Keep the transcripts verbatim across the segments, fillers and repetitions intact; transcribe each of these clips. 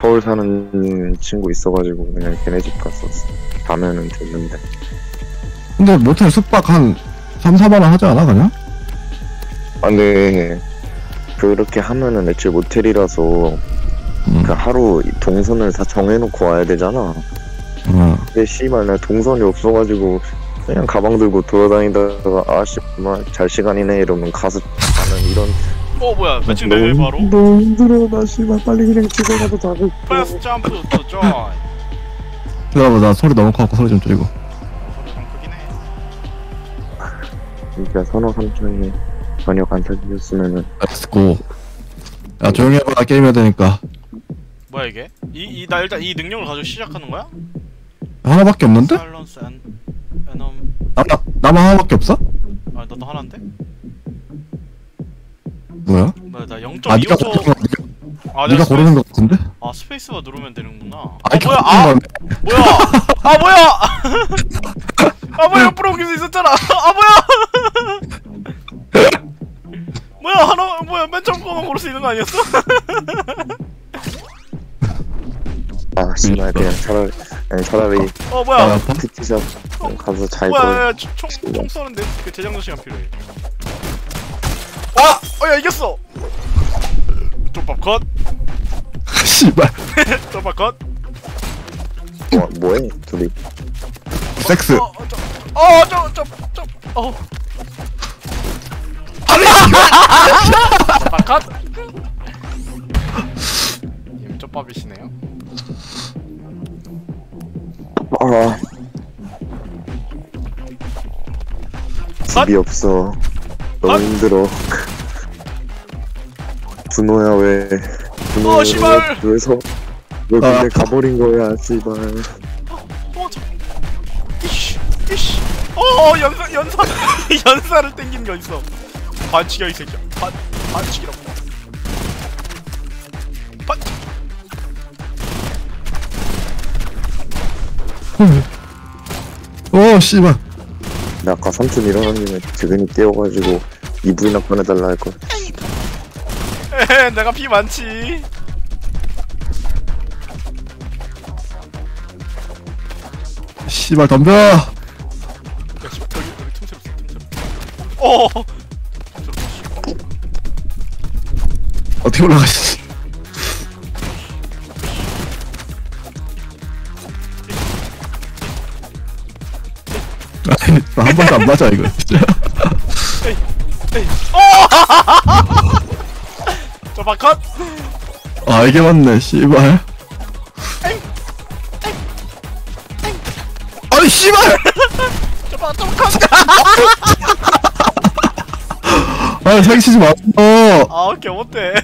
서울 사는 친구 있어가지고 그냥 걔네 집 갔었어. 가면은 됐는데. 근데 모텔 숙박 한 삼, 사만 원 하지 않아 그냥? 아 근데 그렇게 하면은 애초에 모텔이라서 음. 그 하루 동선을 다 정해놓고 와야 되잖아. 어. 근데 씨발 나 동선이 없어가지고 그냥 가방 들고 돌아다니다가 아씨 잘 시간이네 이러면 가서 가는 이런. 어 뭐야 매칭 되네 바로. 너무 힘들어. 나 씨발 빨리 그냥 집에 가서 자고 싶어. 프레스 점프 투 조인. 기다려봐 나 소리 너무 커갖고 소리 좀 줄이고. 소리 좀 크긴 해. 진짜 선호 삼촌이 저녁 안 사주셨으면은. 렛츠고. 야 조용히 해봐 나 게임 해야 되니까. 뭐야 이게? 이 이 나 일단 이 능력을 가지고 시작하는 거야? 하나밖에 없는데? 사일런스 앤 베놈. 나, 나, 나만 하나밖에 없어? 아 너도 하나인데? 뭐야? 뭐야 나 아 니가 영 점 이오 초. 고르는 거 아 니가 내가 고르는 거 같은데? 아 스페이스바 누르면 되는구나. 아 아니 뭐야? 고르는 아 거네. 뭐야? 아 뭐야? 아 뭐야? 옆으로 옮길 수 있었잖아. 아 뭐야? 뭐야 하나 뭐야 맨 처음 거만 고를 수 있는 거 아니었어? 아 씨발 그냥 차라리 아니 차라리 어 뭐야? 아, 피티샵 가서 잘 뭐야? 걸. 야, 야, 총, 총, 총 쏘는데 그 재장전 시간 필요해. 와! 어야 이겼어. 쪽밥 컷. 씨발 쪽밥 컷. 뭐 뭐해 둘이. 섹스. 어, 어, 저, 어, 저, 저, 저, 어. 아니 쪽밥 컷. 님 쪽밥이시네요. 아 집이 없어. 너무 컷! 힘들어. 준호야 왜? 준호야 어, 씨발! 왜, 왜서 왜 아. 근데 가버린 거야 씨발. 어, 저, 이씨, 이씨. 어, 연사, 연사, 연사를 땡기는 게 있어. 반칙이야 이 새끼야. 반, 반칙이라고. 반. 오 씨발. 나 아까 삼촌 일어난 김에 재근이 깨워가지고 이불이나 꺼내달라 할걸. 에헤, 내가 피 많지. 씨발 덤벼. 야, 씨, 여기 여기 틈새로 써, 틈새로. 어. 틈새로 써, 씨. 어떻게 올라가시지? 아니 한 번도 안 맞아 이거 진짜. 에이, 에이. 어! 저 바깥. 아 이게 맞네 씨발. 아니 씨발. 저 바깥, 저 바깥. 아 사기치지 마. 어. 아, 오케이 못해.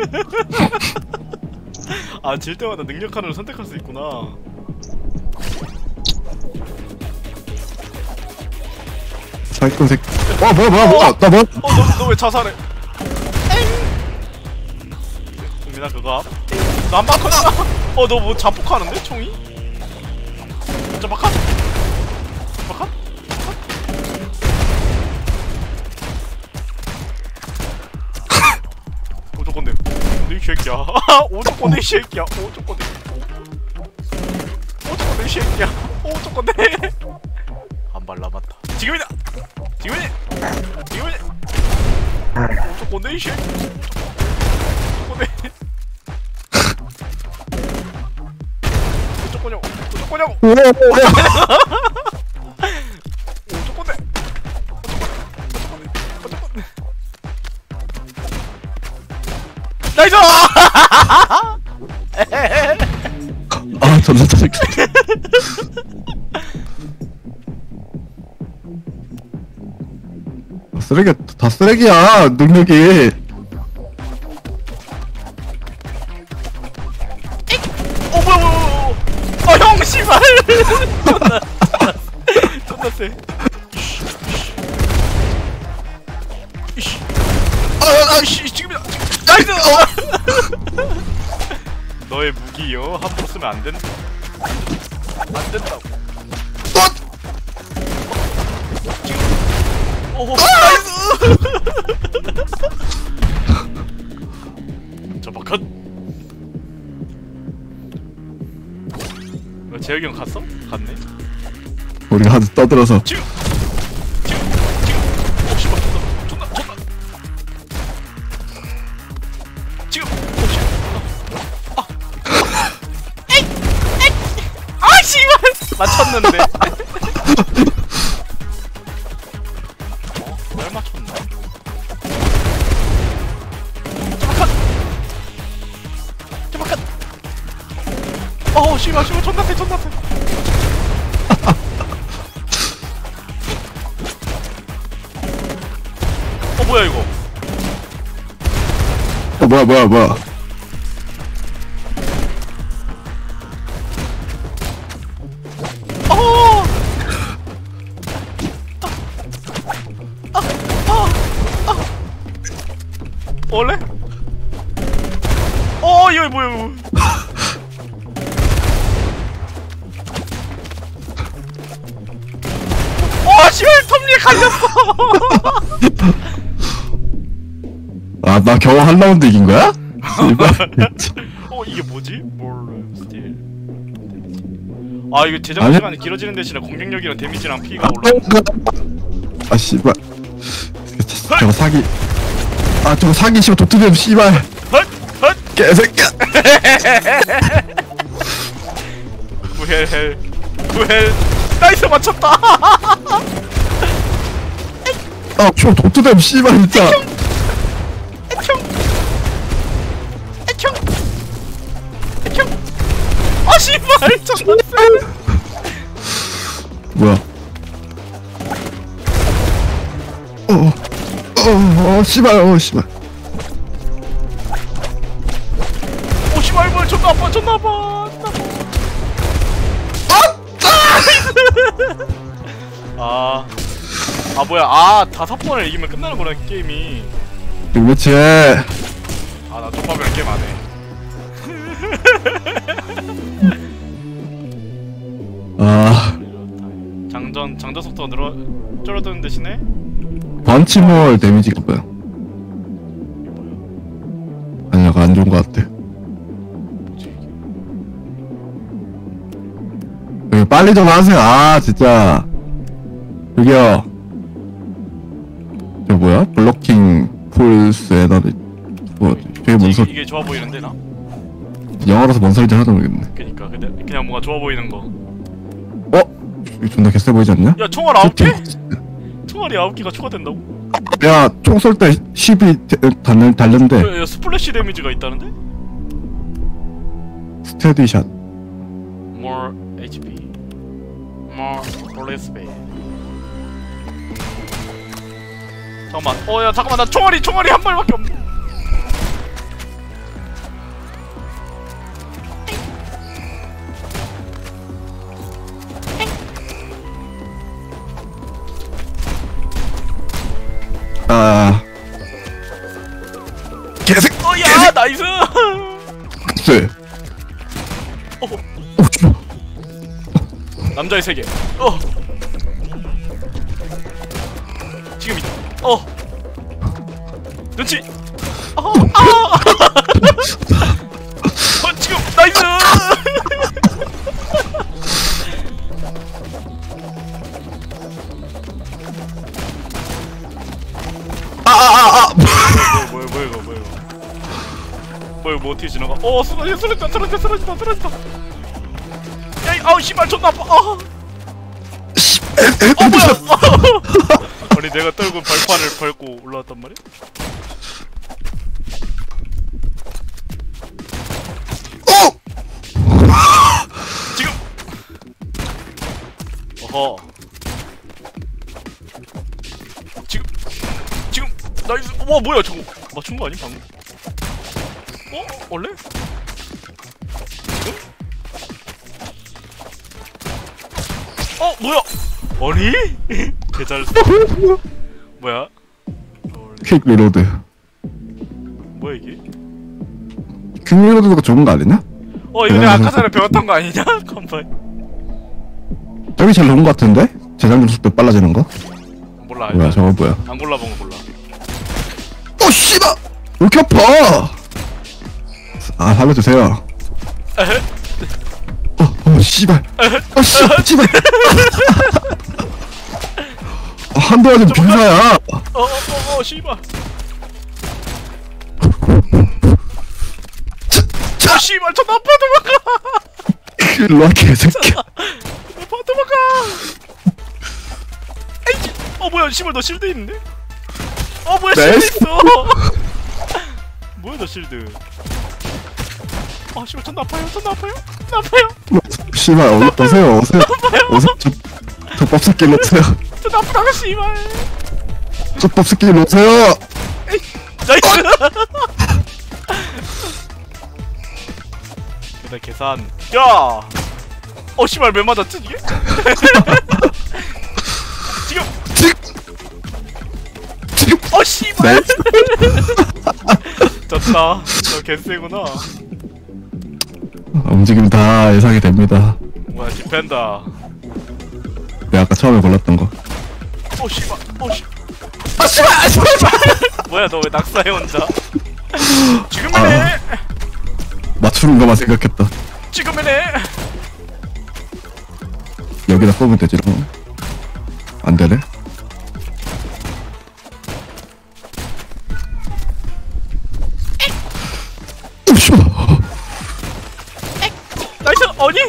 아, 질 때마다 능력 하나를 선택할 수 있구나. 사기꾼 새끼. 어 뭐야 뭐야 뭐야 나 뭐? 어, 너, 너 왜 자살해? 됩니다, 그거. 나 한 바퀴. 어, 너 뭐 자폭하는데, 총이? 저 바깥. 바깥? 오조건데. 이 새끼야. 오조건데, 이 새끼야. 오조건데. 오조건데, 이 새끼야. 오조건데. 한 발 남았다. 지금이다! 지금이다! 지금이다! 오조건데, 이 새끼. 오조건데. 어쩌고냐고 어쩌고냐고 뭐야 뭐야. 어쩌고네 어쩌고네 어쩌고네 나이스! 아 존나 짜증나. 쓰레기 다 쓰레기야 능력이. 어 뭐야 뭐야 뭐야 어형 씨발 존나 존나 세 이씨 아아씨 지금이다 나이스! 너의 무기요 함부로 쓰면 안 된다 안 된다고 지금 오호 나이스! 저 바깥 어, 재혁이 형 갔어? 갔네. 우리가 하도 떠들어서. 지금 지금 지금 어 씨발 존나 존나 존나 지금 어 씨. 아, 아. 에이 에이 아 씨발 맞췄는데. 어? 날 맞췄나? 잠깐 잠깐 어우 씨발 씨발 존나 세 존나 세. 어 뭐야 이거? 어, 뭐야, 뭐야, 뭐야. 어! 아! 아! 아! 아! 원래? 어 이거 뭐야 이거? 어 씨발 텀리에 갈렸어. 아, 나 겨우 한 라운드 이긴 거야? 씨발. 어 이게 뭐지? 몰라 스틸. 아 이거 제작 아니- 시간이 길어지는 대신에 공격력이랑 데미지랑 피가 올라. 아, 씨발. 저- 저거 사기. 아, 저거 사기, 씨발, 도트뱀, 씨발. 헛! 헛! 개새끼야. 구헬 구헬 나이스 맞췄다. 아, 저 도트뱀, 씨발, 진짜. 애총 애총 애총 아 씨발 존나 세. 뭐야. 어, 어, 어, 어, 씨발, 어, 씨발. 오 씨발 뭘 존나 아파 존나 아파 아, 아 뭐야 아 다섯 번을 이기면 끝나는구나 게임이. 그렇지. 아 나 족밥이랑 게임 안해. 아, 장전 장전 속도가 늘어 줄어드는 대신에 번치몰 데미지가 뭐야? 아니, 약간 안 좋은 거 같아. 여기 빨리 좀 하세요. 아, 진짜. 저기요. 저 뭐야? 블로킹 폴스 에너지. 뭐, 되게 뭔 이게, 소리. 이게 좋아 보이는데 나? 영어라서 뭔 소리인지 하나도 모르겠네. 그니까 근데 그냥 뭔가 좋아 보이는 거. 어? 이거 존나 개쎄 보이지 않냐? 야 총알 아홉 개? 총알이 아홉 개가 추가된다고? 야, 총 쏠 때 십이 달는, 달는데, 야, 야 스플래시 데미지가 있다는데? 스테디샷. More 에이치피 More Police Bay. 잠깐만 어야 잠깐만 나 총알이 총알이 한 발밖에 없네. 아. 개새, 어야 나이스. 쎄. 어 오, 씨. 남자의 세계. 어 지금이다. 어 눈치. 어, 아! 어 지금 나이스. 아, 아, 아, 아. 뭐야 뭐야 이거 뭐야 이거 뭐야 뭐 어떻게 지나가? 어 쓰러져 쓰러져 쓰러져 쓰러진다 쓰러진다. 야이 아우 씨발 존나 아파. 어, 어 뭐야? 아니 내가 떨군 발판을 밟고 올라왔단 말이야? 어! 지금 어허 지금 지금 나이스. 와 뭐야 저거 맞춘 거 아니 방금? 어? 원래? 지금? 어 뭐야? 아니? 개잘 써. 뭐야? 퀵 리로드. 뭐야 이게? 퀵 리로드가 좋은 거 아니냐? 어 이거 내가 아까 전에 배웠던 거 아니냐? 컴바이. 저기 제일 좋은 거 같은데? 재장전 속도 빨라지는 거? 몰라. 뭐야, 저거 뭐야? 안 골라본 거 몰라. 어, 씨발! 왜 이렇게 아파! 아, 살려주세요. 에헤? 어, 어, 씨. 씨발. 어 씨발 씨발. 아, 한동안 좀 병사야. 어어어어 씨발. 아 씨발 저 나빠 도망가. 일로와 개새끼야. 나빠 도망가. 에이. 어 뭐야 씨발 너 실드 있는데? 어 뭐야 실드 나이스. 있어. 뭐야 너 실드. 아 씨발 전 나빠요 전 나빠요 나빠요. 씨발 어, 오세요 오세요 오세요. 저, 저 법새끼 오세요. 저 나쁘다고 씨발. 저 법새끼 오세요. 나이스. 계산 계산. 야. 어 씨발 왜 맞았지 이게? 지금. 지금 어 씨발. 네. 졌다. 저 개쎄구나. 움직임 다 예상이 됩니다. 뭐야 디펜더. 내가 아까 처음에 골랐던 거. 어 씨발. 어 씨. 아 씨발 아 씨발. 뭐야 너 왜 낙사해 혼자? 지금이네. 맞추는 거만 생각했다. 지금이네. 여기다 쏘면 되지. 어. 안 되네. 오 씨발. 나이스. 어니?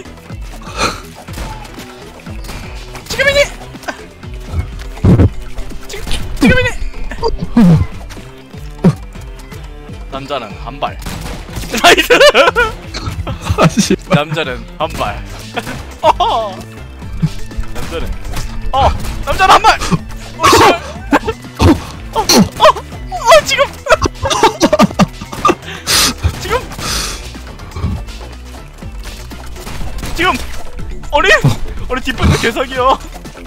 지금이니. 지금 지금이니. 남자는 한 발. 나이스. 아 씨발. 남자는 한 발. 어허. 남자는 어 남자는 한 발. 어 씨발. 어, 어, 어 지금. 지금. 지금. 어리? 어리 뒷분도 개사기야.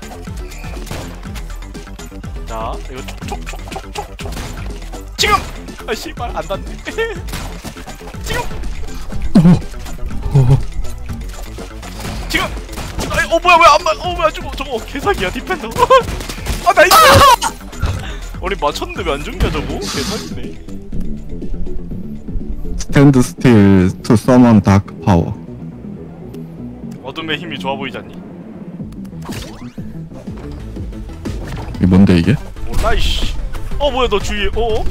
자 이거 촉촉촉촉촉촉. 지금. 아 씨발 안 닿네. 지금. 지금. 아이, 어 뭐야 왜 안 맞? 어 왜 안 죽어? 저거 개사기야 디펜더. 아 나이스. 우리 맞췄는데 왜 안 죽냐 저거? 개사기네. 스탠드 스틸 투 서먼 다크 파워. 어둠의 힘이 좋아 보이지 않니? 이 뭔데 이게? 몰라 이씨. 어 뭐야 너 주위에 어어?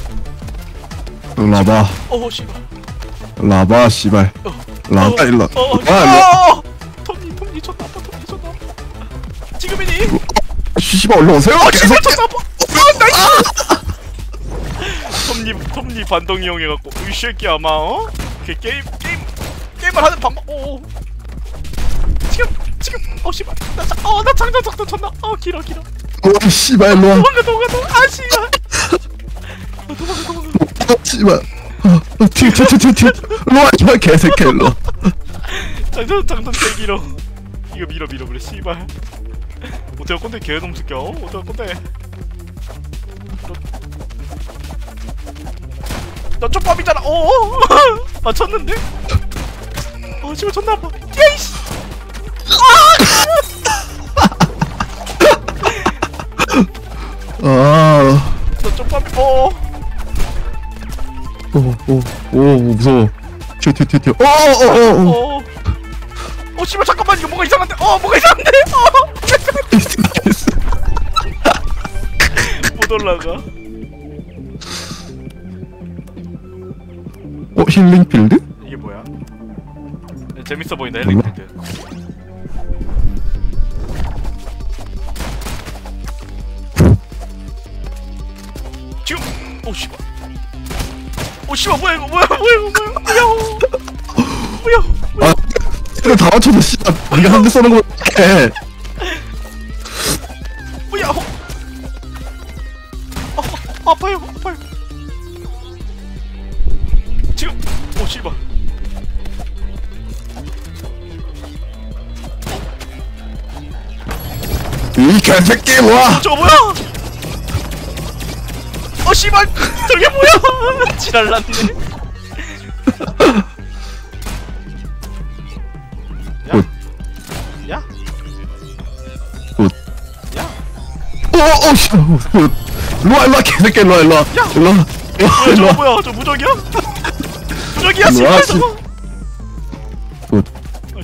일로 와봐. 어 씨발. 일로 와봐 씨발. 일로 와봐 일로. 어 와 일로. 어. 톱니 톱니 쳤다 아파 톱니 쳤다. 지금이니? 씨발 얼른 오세요. 어 계속. 씨발 쳤다 아파. 아 나이스. 톱니 톱니 반동 이용해갖고 이 새끼 아마 어? 그 게임 게임 게임을 하는 방법. 오. 지금 지금 어 씨발 나어나 장전 속도 쳤나? 어 길어 길어. 와 씨발 일로 와. 도망가 도망가 도망가. 아 씨발. 어, 도망가 도망가. 어, 씨발. 어, 튀어 튀어 튀어 튀어. 일로 와 씨발 개새끼 일로 와. 장전 장전 개 길어. 이거 밀어 밀어 그래 씨발. 어때요 꼰대 개놈 새끼야. 어? 어때요 꼰대. 너 쪽밥이잖아. 어? 맞췄는데? 어 씨발 존나 아파. 야이씨. 아. 너 쪽밥이 어. 오오오 무서워. 튀어 튀어 튀어 튀어. 오오오. 어. 어 씨발 잠깐만 이거 뭐가 이상한데? 어 뭐가 이상한데? 어. 나이스. 못 올라가. 어 힐링 필드? 이게 뭐야? 야, 재밌어 보인다 몰라. 헬리콥터. 지금. 오 씨발. 오 씨발 뭐야 이거 뭐야 뭐야 이거 뭐야 뭐야 뭐야. 아, 쟤를 다 맞춰서 씨발 네가 한 대 쏘는 거 어떡해. 뭐야? 어, 어, 아파요, 아파요. 지금, 오 씨발. 이 개새끼 와. 저거 뭐야? 어 씨발, 저게 뭐야? 지랄났네. 굿. 야, 굿. 야, 오오 씨발. 굿. 일로 와 일로 와 개새끼 일로 와 일로 와. 일로 와. 일로 와 뭐야 일로 저거 와. 뭐야? 저 무적이야? 무적이야 일로 와, 씨발 저거. 굿. 아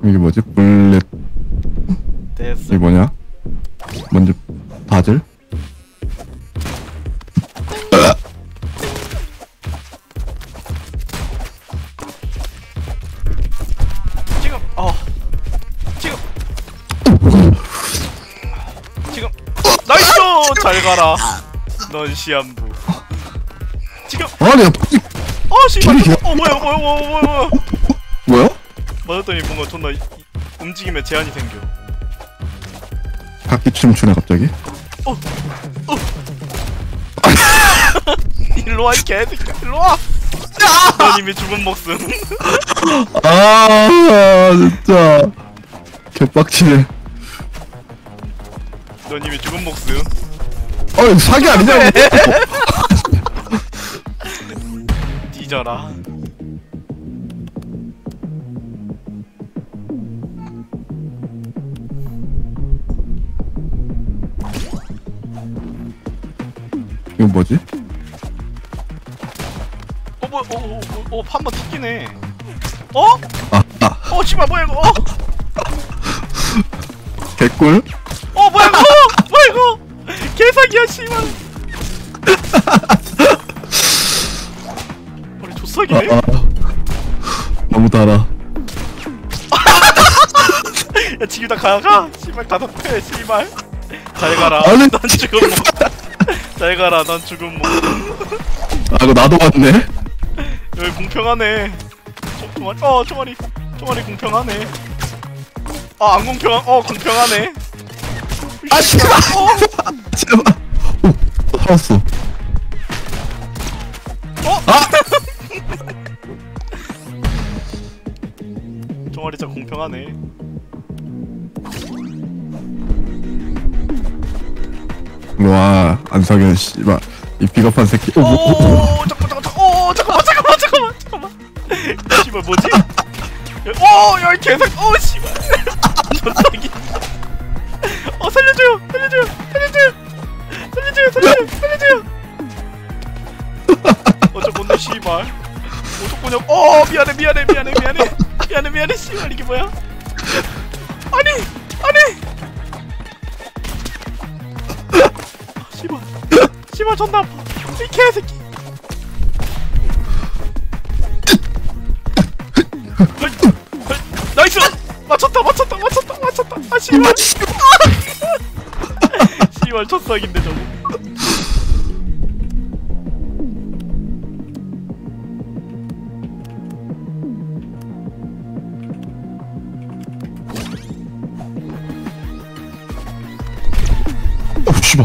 이게 뭐지? 블렛. 됐어. 이게 뭐냐? 먼저 바질. 지금 어 지금 지금 나이스 잘 가라. 넌 시한부. 지금 아니, 야, 어 씨발. 길이 어 뭐야 뭐야 뭐야 뭐야 뭐야. 뭐야? 맞았더니 뭔가 존나 이, 이, 움직임에 제한이 생겨. 각기 춤추네 갑자기. 어 어. 일로 와 이 개새끼야 일로 와. 넌 이미 죽은 목숨. 아 진짜 개빡치네. 넌 이미 죽은 목숨. 어 이거 사기 아니냐? 뒤져라. 이거 뭐지? 어 뭐야 어어어 한번 튀기네. 어? 아, 아 어 씨발 뭐야 이거? 어? 개꿀? 어 뭐야 이거? 뭐야 이거? 개사기야 씨발. 우리 조사기네? 아, 아. 너무 달아. 야 지금 다 가가? 씨발 가다 패 씨발. 잘 가라. 아니, 넌 죽은 목. 잘 가라. 넌 죽은 목. 아 이거 나도 왔네. 여기 공평하네. 저, 총알이 어 총알이 총알이 공평하네. 아 안 공평한 어 공평하네. 아 씨발. 어? 제발. 오 살았어. 어? 아! 총알이 진짜 공평하네. 와 안석현 씨발 이 비겁한 새끼. 오, 오, 오, 오. 오 잠깐만 잠깐만 오 잠깐만 잠깐만 잠깐만 잠깐만. 씨발 뭐지? 오야 이 개새끼 오 씨발. 전사기. 어 살려줘요 살려줘요 살려줘요 살려줘요 살려줘요 살려줘요. 어저 뭔데 씨발. 오죽보냐. 어 미안해 미안해 미안해 미안해 미안해 미안해 씨발 이게 뭐야? 아니 아니. 씨발 씨발 존나 아파 이 개새끼. 헐, 헐, 나이스 맞췄다 맞췄다 맞췄다 맞췄다. 아 씨발 씨발 첫사기인데 저거. 오 씨발.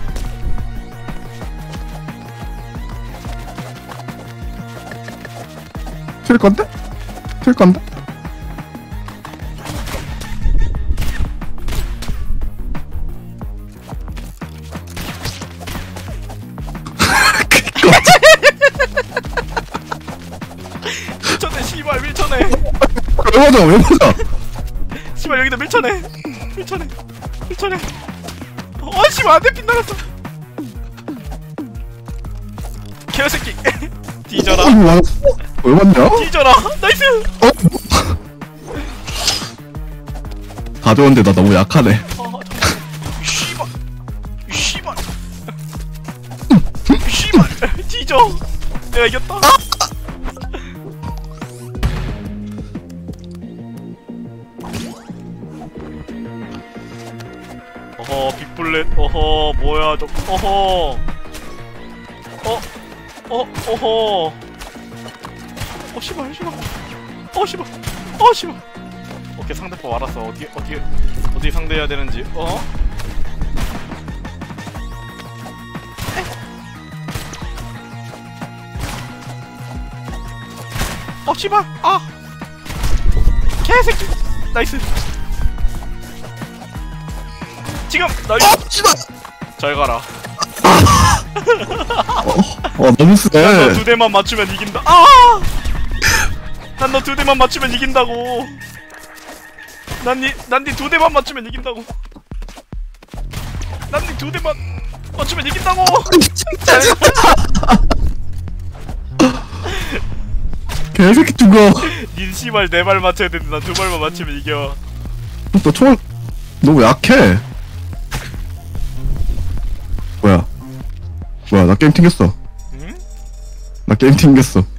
튈 건데? 튈 건데? 밀쳐내 씨발 밀쳐내. 왜 맞아 왜 맞아? 씨발 여기다 밀쳐내 밀쳐내 밀쳐내. 어 씨발 안돼 빗나갔어. 개새끼. 뒤져라 어, 이거 맞았어? 왜 맞냐? 뒤져라. 나이스. 어? 가져온데 나 너무 약하네. 어 잠깐만. 이 씨발 이 씨발 이 씨발 뒤져. 내가 이겼다. 어허 빅블렛. 어허 뭐야 저. 어허 어? 어? 어허 어 씨발 씨발 어 씨발 어 씨발. 오케이 상대법 알았어. 어떻게 어떻게 어떻게 상대해야 되는지. 어? 어 씨발 아 개새끼. 나이스. 지금 나이스. 어 씨발. 잘 가라. 어 너무 세. 난 너 두 대만 맞추면 이긴다. 아! 난 너 두 대만 맞추면 이긴다고. 난니난 니 두 대만 맞추면 이긴다고. 난 니 두 대만 맞추면 이긴다고. 개새끼 죽어. 닌 씨발 네 발 맞춰야 되는데 난 두 발만 맞추면 이겨. 너 총알 너무 약해. 뭐야? 뭐야? 나 게임 튕겼어. 응? 나 게임 튕겼어.